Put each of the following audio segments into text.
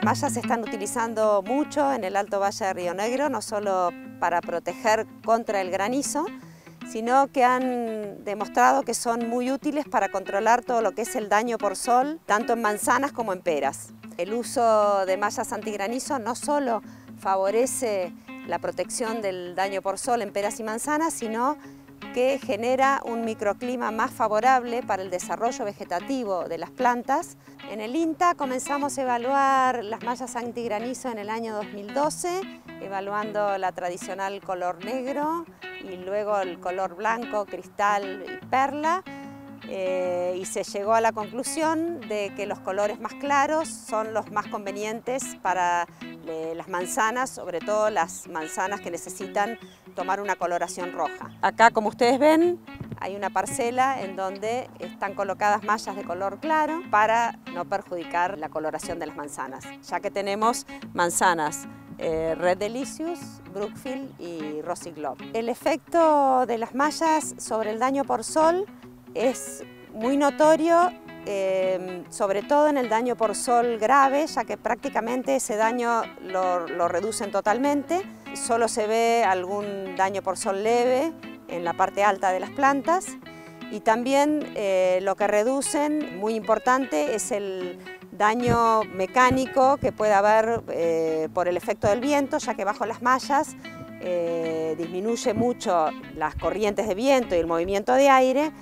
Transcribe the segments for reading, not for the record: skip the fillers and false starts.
mallas se están utilizando mucho en el Alto Valle de Río Negro, no solo para proteger contra el granizo, sino que han demostrado que son muy útiles para controlar todo lo que es el daño por sol, tanto en manzanas como en peras. El uso de mallas antigranizo no solo favorece la protección del daño por sol en peras y manzanas, sino que genera un microclima más favorable para el desarrollo vegetativo de las plantas. En el INTA comenzamos a evaluar las mallas antigranizo en el año 2012, evaluando la tradicional color negro y luego el color blanco, cristal y perla. Y se llegó a la conclusión de que los colores más claros son los más convenientes para las manzanas, sobre todo las manzanas que necesitan tomar una coloración roja. Acá, como ustedes ven, hay una parcela en donde están colocadas mallas de color claro para no perjudicar la coloración de las manzanas, ya que tenemos manzanas Red Delicious, Brookfield y Rosy Globe. El efecto de las mallas sobre el daño por sol es muy notorio, sobre todo en el daño por sol grave, ya que prácticamente ese daño lo reducen totalmente. Solo se ve algún daño por sol leve en la parte alta de las plantas y también lo que reducen, muy importante, es el daño mecánico que puede haber por el efecto del viento, ya que bajo las mallas disminuye mucho las corrientes de viento y el movimiento de aire.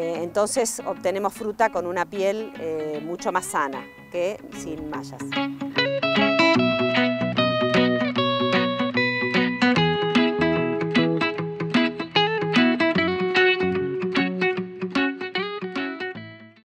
Entonces obtenemos fruta con una piel mucho más sana que sin mallas.